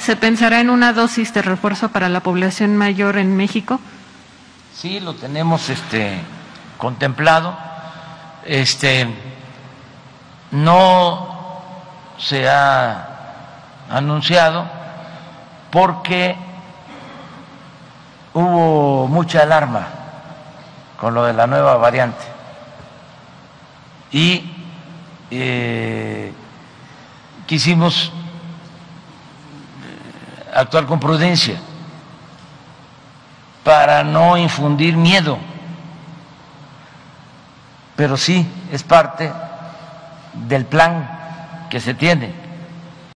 ¿Se pensará en una dosis de refuerzo para la población mayor en México? Sí, lo tenemos contemplado. No se ha anunciado porque hubo mucha alarma con lo de la nueva variante y quisimos actuar con prudencia para no infundir miedo, pero sí es parte del plan que se tiene